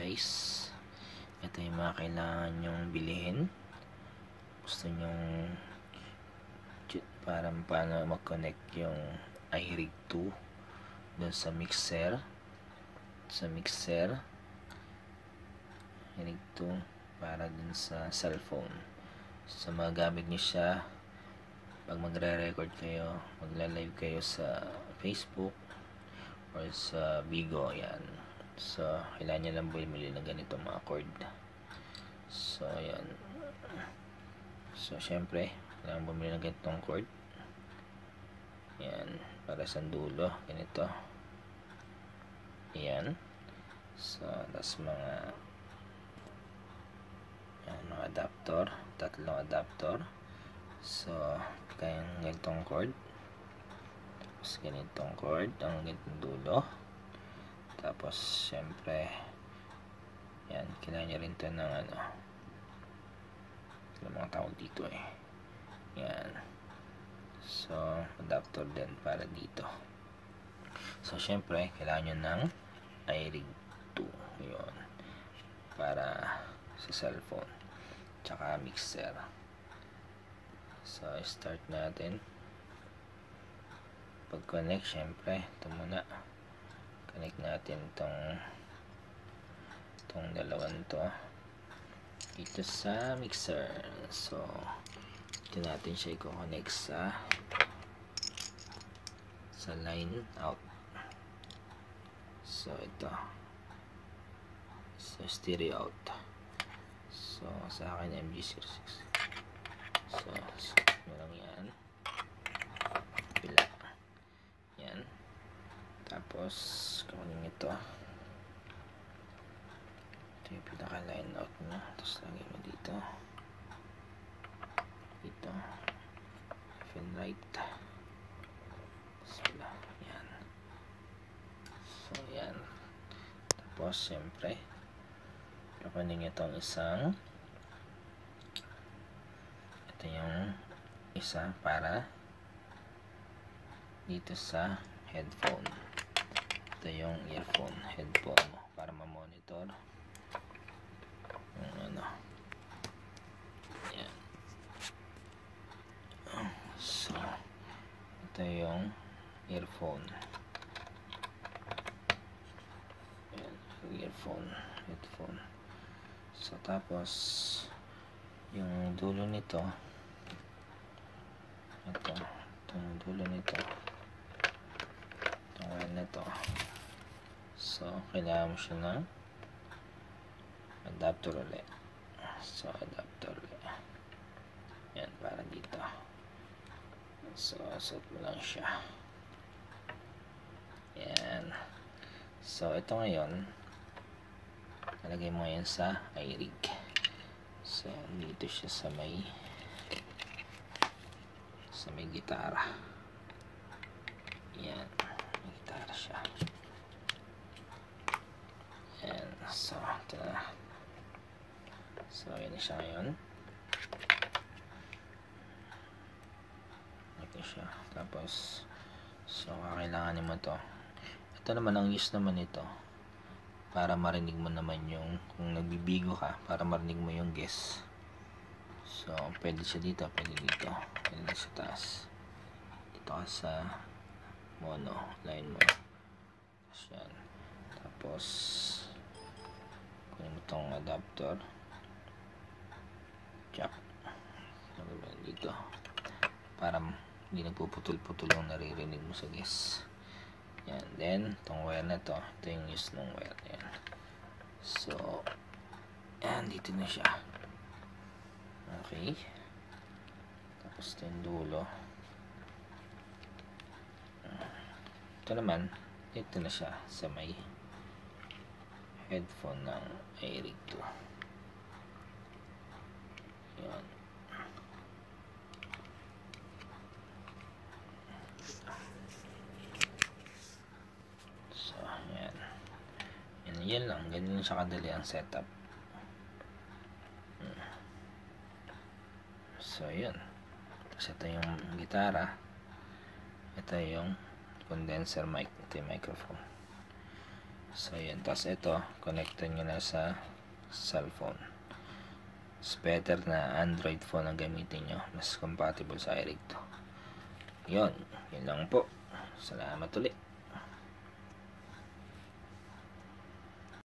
guys, ito yung mga kailangan nyong bilhin. Gusto nyong para paano mag-connect yung iRig 2 dun sa mixer. iRig 2 para dun sa cellphone. So magagamit nyo siya pag magre-record kayo, magla-live kayo sa Facebook or sa Bigo. Yan. So kailangan nyo lang bumili ng ganito mga cord. So yan. So syempre kailangan bumili ng ganitong cord. Yan, para sa dulo, ganito. Yan. So tas mga adapter, tatlong adapter. So kayang ganitong cord, tapos ganitong cord ang ganitong dulo. Tapos syempre yan, kailangan nyo rin ito ng yung mga tawag dito yan. So adapter din para dito. So syempre kailangan nyo ng iRig 2 yun, para sa cellphone tsaka mixer. So start natin. Pag connect, syempre ito muna, connect natin itong dalawang to dito sa mixer. So ito natin siya i-connect sa line out. So ito, so stereo out. So sa akin MG06. So lang yan, pila yan. Tapos kunin ito yung pinaka line out na, tapos lagay mo dito left and right. Yan. So yan. Tapos syempre kunin nyo itong isang, ito yung isa para dito sa headphone. Ito yung headphone mo para ma-monitor yung yan. So ito yung headphone. So tapos yung dulo nito, itong dulo nito, itong wire nito. So kailangan mo siya ng adapter ulit. So adapter ulit yan para dito. So set mo lang siya yan. So ito ngayon nalagay mo yan sa iRig. So dito siya sa may gitara. Yan, may gitara siya. Yan. So ito na. So yan na siya ngayon. Ito siya. Tapos so kakailanganin mo to. Ito naman ang use naman ito para marinig mo naman yung, kung nagbibigo ka, para marinig mo yung guess. So pwede siya dito, pwede dito, pwede sa taas, dito ka sa mono line mo. Yan. Tapos kunin mo itong adapter jack dito para hindi nagpuputol-putol yung naririnig mo sa guess. Yan. Then itong wire na ito yung use ng wire. Yan. So yan, dito na siya. Okay. Tapos ito yung dulo. Ito naman, ito na siya sa may headphone ng iRig 2. Yan. So yan. Yan lang, ganyan siya kadali ang setup. So yun. Tapos ito yung gitara, ito yung condenser mic, ito yung microphone. So yan, tapos ito connectan nyo na sa cellphone. It's better na Android phone ang gamitin nyo, mas compatible sa iRig to. Yun lang po. Salamat ulit.